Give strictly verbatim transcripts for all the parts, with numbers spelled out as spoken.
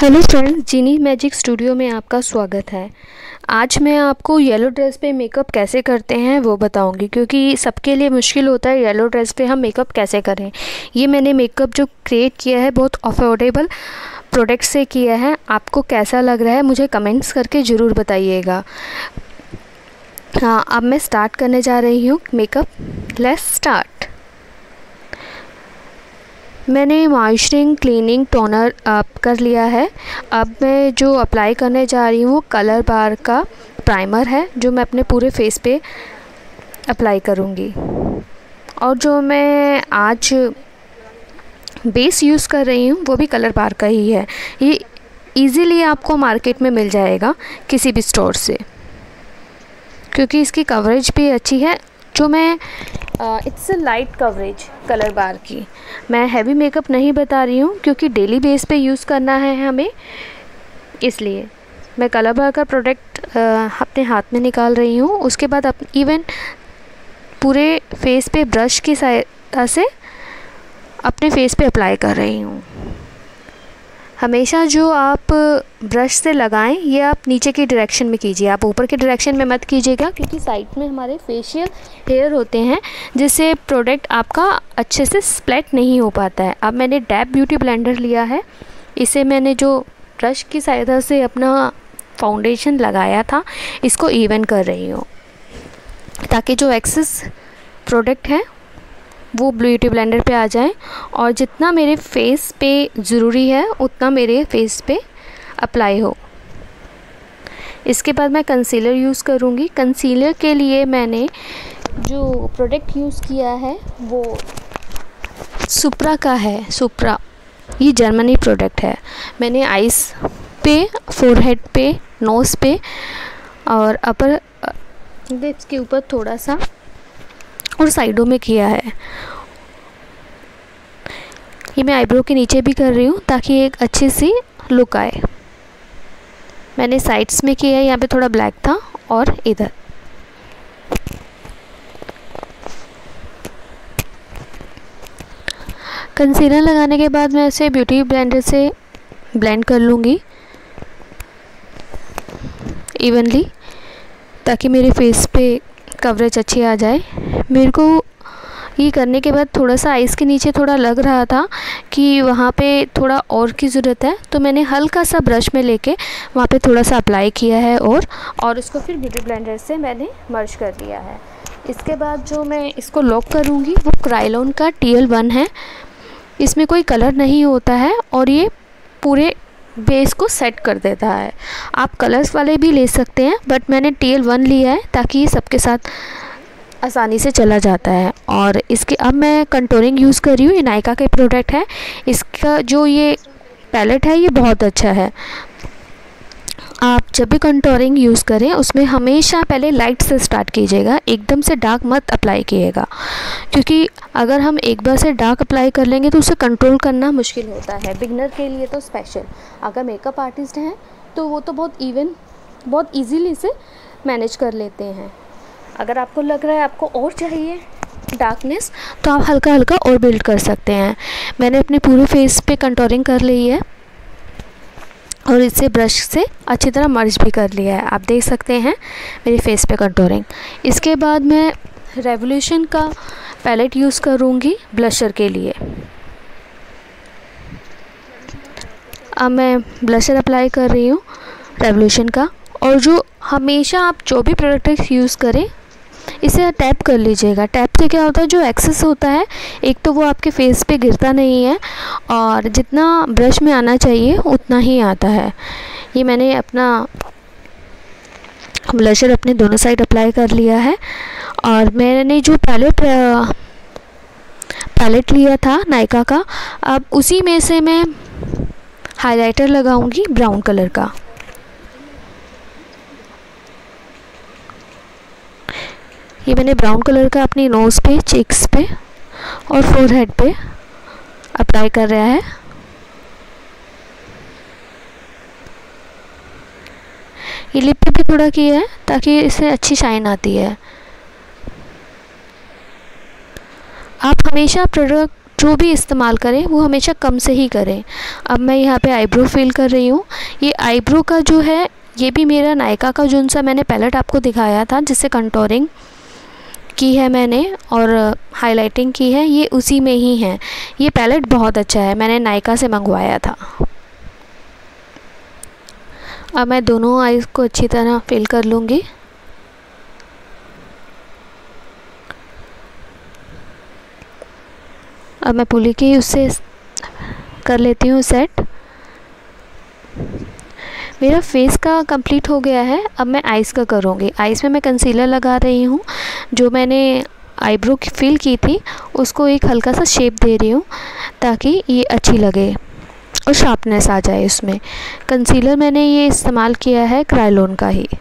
Hello friends, Genie magic studio में आपका स्वागत है। आज मैं आपको येलो ड्रेस पे मेकअप कैसे करते हैं वो बताऊंगी, क्योंकि सबके लिए मुश्किल होता है येलो ड्रेस पे हम मेकअप कैसे करें। ये मैंने मेकअप जो क्रिएट किया है बहुत अफोर्डेबल प्रोडक्ट से किया है। आपको कैसा लग रहा है मुझे कमेंट्स करके ज़रूर बताइएगा। हाँ, अब मैं स्टार्ट करने जा रही हूँ मेकअप। Let's start. मैंने मॉइस्चरिंग क्लीनिंग टोनर अप कर लिया है। अब मैं जो अप्लाई करने जा रही हूँ कलर बार का प्राइमर है, जो मैं अपने पूरे फेस पे अप्लाई करूँगी। और जो मैं आज बेस यूज़ कर रही हूँ वो भी कलर बार का ही है। ये इजीली आपको मार्केट में मिल जाएगा किसी भी स्टोर से, क्योंकि इसकी कवरेज भी अच्छी है। जो मैं it's a light coverage colour bar की। मैं हैवी मेकअप नहीं बता रही हूँ, क्योंकि डेली बेस पे यूज़ करना है हमें, इसलिए मैं कलर बार का प्रोडक्ट अपने हाथ में निकाल रही हूँ। उसके बाद अप इवन पूरे फेस पे ब्रश की सहायता से अपने फेस पे अप्लाई कर रही हूँ। हमेशा जो आप ब्रश से लगाएं ये आप नीचे की डायरेक्शन में कीजिए, आप ऊपर की डायरेक्शन में मत कीजिएगा, क्योंकि साइड में हमारे फेशियल हेयर होते हैं जिससे प्रोडक्ट आपका अच्छे से स्प्लेट नहीं हो पाता है। अब मैंने डैब ब्यूटी ब्लेंडर लिया है। इसे मैंने जो ब्रश की सहायता से अपना फाउंडेशन लगाया था इसको इवन कर रही हूँ, ताकि जो एक्सेस प्रोडक्ट है वो ब्यूटी ब्लेंडर पे आ जाए और जितना मेरे फेस पे ज़रूरी है उतना मेरे फेस पे अप्लाई हो। इसके बाद मैं कंसीलर यूज़ करूँगी। कंसीलर के लिए मैंने जो प्रोडक्ट यूज़ किया है वो सुप्रा का है। सुप्रा ये जर्मनी प्रोडक्ट है। मैंने आइस पे, फोरहेड पे, नोज़ पे और अपर लिप्स के ऊपर थोड़ा सा और साइडों में किया है। ये मैं आईब्रो के नीचे भी कर रही हूँ ताकि एक अच्छी सी लुक आए। मैंने साइड्स में किया है, यहाँ पे थोड़ा ब्लैक था और इधर। कंसीलर लगाने के बाद मैं इसे ब्यूटी ब्लेंडर से ब्लेंड कर लूँगी इवनली, ताकि मेरे फेस पे कवरेज अच्छी आ जाए। मेरे को ये करने के बाद थोड़ा सा आइज़ के नीचे थोड़ा लग रहा था कि वहाँ पे थोड़ा और की ज़रूरत है, तो मैंने हल्का सा ब्रश में लेके वहाँ पे थोड़ा सा अप्लाई किया है और और इसको फिर ब्यूटी ब्लेंडर से मैंने मर्ज कर दिया है। इसके बाद जो मैं इसको लॉक करूँगी वो क्रायोलॉन का टी एल वन है। इसमें कोई कलर नहीं होता है और ये पूरे बेस को सेट कर देता है। आप कलर्स वाले भी ले सकते हैं, बट मैंने टी एल वन लिया है ताकि ये सबके साथ आसानी से चला जाता है। और इसके अब मैं कंटूरिंग यूज़ कर रही हूँ। ये नायका के प्रोडक्ट है। इसका जो ये पैलेट है ये बहुत अच्छा है। आप जब भी कंटूरिंग यूज़ करें उसमें हमेशा पहले लाइट से स्टार्ट कीजिएगा, एकदम से डार्क मत अप्लाई कीजिएगा, क्योंकि अगर हम एक बार से डार्क अप्लाई कर लेंगे तो उसे कंट्रोल करना मुश्किल होता है। बिगनर के लिए तो स्पेशल, अगर मेकअप आर्टिस्ट हैं तो वो तो बहुत इवन बहुत ईजीली से मैनेज कर लेते हैं। अगर आपको लग रहा है आपको और चाहिए डार्कनेस तो आप हल्का हल्का और बिल्ड कर सकते हैं। मैंने अपने पूरे फेस पे कंटूरिंग कर ली है और इसे ब्रश से अच्छी तरह मर्ज भी कर लिया है। आप देख सकते हैं मेरे फेस पे कंटूरिंग। इसके बाद मैं रेवोल्यूशन का पैलेट यूज़ करूँगी ब्लशर के लिए। अब मैं ब्लशर अप्लाई कर रही हूँ रेवोल्यूशन का। और जो हमेशा आप जो भी प्रोडक्ट यूज़ करें इसे टैप कर लीजिएगा। टैप से क्या होता है, जो एक्सेस होता है एक तो वो आपके फेस पे गिरता नहीं है और जितना ब्रश में आना चाहिए उतना ही आता है। ये मैंने अपना ब्लशर अपने दोनों साइड अप्लाई कर लिया है। और मैंने जो पैलेट पैलेट लिया था नायका का, अब उसी में से मैं हाइलाइटर लगाऊंगी ब्राउन कलर का। ये मैंने ब्राउन कलर का अपनी नोज़ पे, चीक्स पे और फोरहेड पे अप्लाई कर रहा है। ये लिप पे भी थोड़ा किया है ताकि इससे अच्छी शाइन आती है। आप हमेशा प्रोडक्ट जो भी इस्तेमाल करें वो हमेशा कम से ही करें। अब मैं यहाँ पे आईब्रो फिल कर रही हूँ। ये आईब्रो का जो है ये भी मेरा नायका का जो सा मैंने पैलेट आपको दिखाया था जिससे कंटूरिंग की है मैंने और हाइलाइटिंग की है, ये उसी में ही है। ये पैलेट बहुत अच्छा है, मैंने नायका से मंगवाया था। अब मैं दोनों आईज को अच्छी तरह फिल कर लूँगी। अब मैं पुली की उससे कर लेती हूँ सेट। मेरा फेस का कंप्लीट हो गया है। अब मैं आइज़ का करूँगी। आइज़ में मैं कंसीलर लगा रही हूँ। जो मैंने आईब्रो की फिल की थी उसको एक हल्का सा शेप दे रही हूँ ताकि ये अच्छी लगे और शार्पनेस आ जाए इसमें। कंसीलर मैंने ये इस्तेमाल किया है क्रायोलॉन का ही।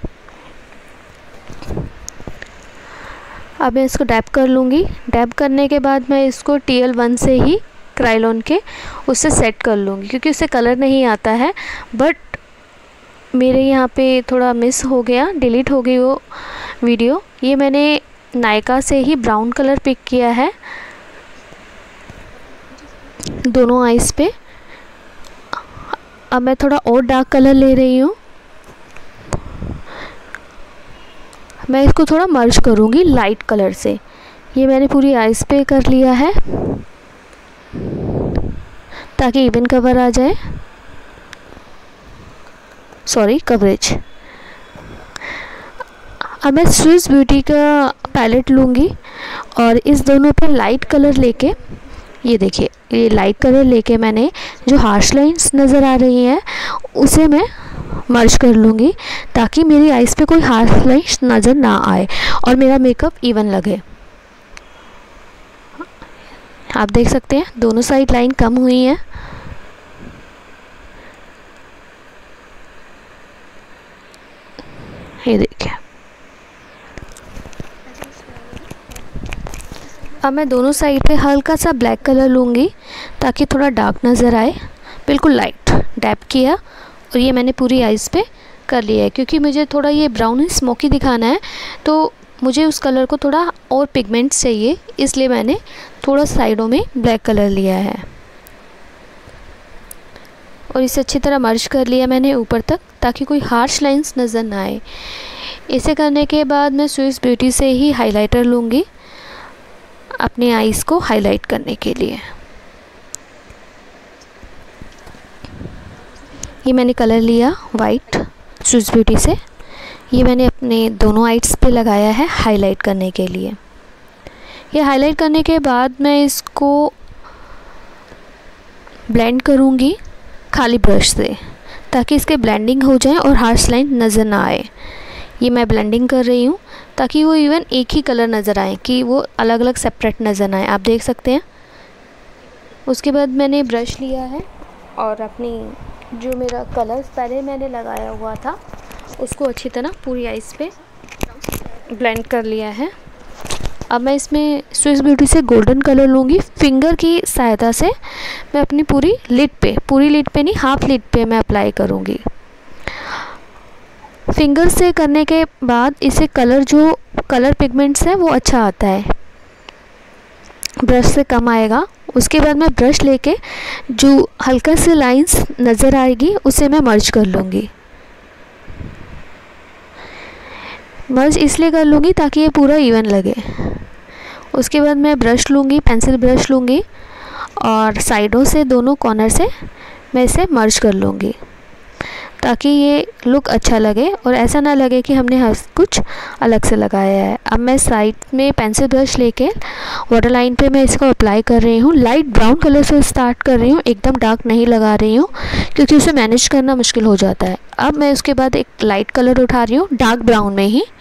अब मैं इसको डैप कर लूँगी। डैप करने के बाद मैं इसको टी एल वन से ही क्रायोलॉन के उससे सेट कर लूँगी क्योंकि उससे कलर नहीं आता है। बट मेरे यहाँ पे थोड़ा मिस हो गया, डिलीट हो गई वो वीडियो। ये मैंने नायका से ही ब्राउन कलर पिक किया है दोनों आइज़ पे। अब मैं थोड़ा और डार्क कलर ले रही हूँ। मैं इसको थोड़ा मर्ज करूँगी लाइट कलर से। ये मैंने पूरी आइज़ पे कर लिया है ताकि इवन कवर आ जाए, सॉरी कवरेज। अब मैं स्विस ब्यूटी का पैलेट लूँगी और इस दोनों पे लाइट कलर लेके, ये देखिए ये लाइट कलर लेके मैंने जो हार्श लाइंस नज़र आ रही हैं उसे मैं मर्ज कर लूँगी ताकि मेरी आइज़ पे कोई हार्श लाइंस नज़र ना आए और मेरा मेकअप इवन लगे। आप देख सकते हैं दोनों साइड लाइन कम हुई है। ये देखिए। अब मैं दोनों साइड पे हल्का सा ब्लैक कलर लूँगी ताकि थोड़ा डार्क नज़र आए। बिल्कुल लाइट डैप किया और ये मैंने पूरी आइज़ पे कर लिया है क्योंकि मुझे थोड़ा ये ब्राउन स्मोकी दिखाना है तो मुझे उस कलर को थोड़ा और पिगमेंट्स चाहिए, इसलिए मैंने थोड़ा साइडों में ब्लैक कलर लिया है और इसे अच्छी तरह मर्ज कर लिया मैंने ऊपर तक ताकि कोई हार्श लाइंस नज़र ना आए। इसे करने के बाद मैं स्विस ब्यूटी से ही हाइलाइटर लूँगी अपने आइज़ को हाईलाइट करने के लिए। ये मैंने कलर लिया वाइट स्विस ब्यूटी से। ये मैंने अपने दोनों आइज़ पे लगाया है हाईलाइट करने के लिए। ये हाईलाइट करने के बाद मैं इसको ब्लेंड करूँगी खाली ब्रश से ताकि इसके ब्लेंडिंग हो जाए और हार्श लाइन नज़र ना आए। ये मैं ब्लेंडिंग कर रही हूँ ताकि वो इवन एक ही कलर नज़र आए कि वो अलग अलग सेपरेट नज़र ना आए। आप देख सकते हैं। उसके बाद मैंने ब्रश लिया है और अपनी जो मेरा कलर पहले मैंने लगाया हुआ था उसको अच्छी तरह पूरी आइज़ पे ब्लेंड कर लिया है। अब मैं इसमें स्विस ब्यूटी से गोल्डन कलर लूँगी। फिंगर की सहायता से मैं अपनी पूरी लिड पे, पूरी लिड पे नहीं हाफ लिड पे मैं अप्लाई करूँगी। फिंगर से करने के बाद इसे कलर जो कलर पिगमेंट्स है वो अच्छा आता है, ब्रश से कम आएगा। उसके बाद मैं ब्रश लेके जो हल्का से लाइंस नज़र आएगी उसे मैं मर्ज कर लूँगी। मर्ज इसलिए कर लूँगी ताकि ये पूरा इवन लगे। उसके बाद मैं ब्रश लूँगी, पेंसिल ब्रश लूँगी और साइडों से दोनों कॉर्नर से मैं इसे मर्ज कर लूँगी ताकि ये लुक अच्छा लगे और ऐसा ना लगे कि हमने हर कुछ अलग से लगाया है। अब मैं साइड में पेंसिल ब्रश लेके वाटर लाइन पे मैं इसको अप्लाई कर रही हूँ। लाइट ब्राउन कलर से स्टार्ट कर रही हूँ, एकदम डार्क नहीं लगा रही हूँ क्योंकि उसे मैनेज करना मुश्किल हो जाता है। अब मैं उसके बाद एक लाइट कलर उठा रही हूँ डार्क ब्राउन में ही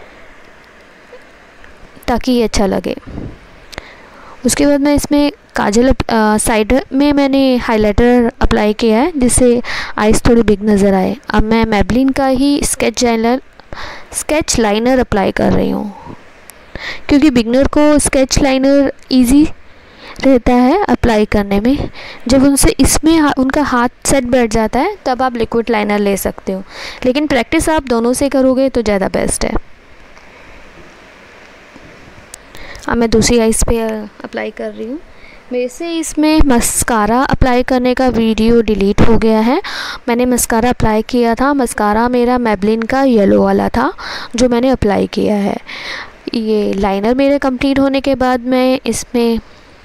ताकि ये अच्छा लगे। उसके बाद मैं इसमें काजल साइड में मैंने हाइलाइटर अप्लाई किया है जिससे आइज़ थोड़ी बिग नज़र आए। अब मैं मैबलिन का ही sketch liner sketch liner apply कर रही हूँ क्योंकि बिगनर को स्केच लाइनर इजी रहता है अप्लाई करने में। जब उनसे इसमें हा, उनका हाथ सेट बैठ जाता है तब आप लिक्विड लाइनर ले सकते हो, लेकिन प्रैक्टिस आप दोनों से करोगे तो ज़्यादा बेस्ट है। अब मैं दूसरी आइज़ पे अप्लाई कर रही हूँ। मेरे से इसमें मस्कारा अप्लाई करने का वीडियो डिलीट हो गया है। मैंने मस्कारा अप्लाई किया था, मस्कारा मेरा मैबलिन का येलो वाला था जो मैंने अप्लाई किया है। ये लाइनर मेरे कंप्लीट होने के बाद मैं इसमें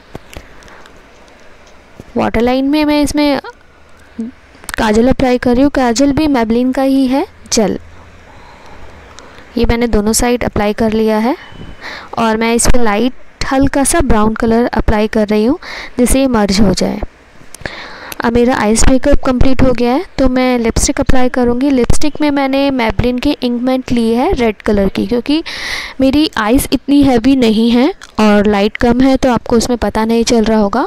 वाटर लाइन में मैं इसमें काजल अप्लाई कर रही हूँ। काजल भी मैबलिन का ही है, जेल। ये मैंने दोनों साइड अप्लाई कर लिया है और मैं इस पर लाइट हल्का सा ब्राउन कलर अप्लाई कर रही हूँ जिससे ये मर्ज हो जाए। अब मेरा आइस मेकअप कंप्लीट हो गया है तो मैं लिपस्टिक अप्लाई करूँगी। लिपस्टिक में मैंने मैबलिन की इंकमेंट ली है रेड कलर की, क्योंकि मेरी आइस इतनी हैवी नहीं है और लाइट कम है तो आपको उसमें पता नहीं चल रहा होगा।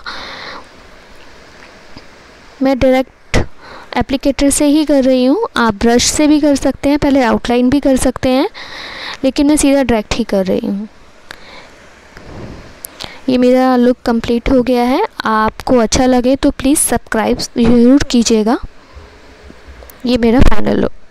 मैं डायरेक्ट एप्लीकेटर से ही कर रही हूँ, आप ब्रश से भी कर सकते हैं, पहले आउटलाइन भी कर सकते हैं, लेकिन मैं सीधा डायरेक्ट ही कर रही हूँ। ये मेरा लुक कंप्लीट हो गया है। आपको अच्छा लगे तो प्लीज़ सब्सक्राइब ज़रूर कीजिएगा। ये मेरा फाइनल लुक।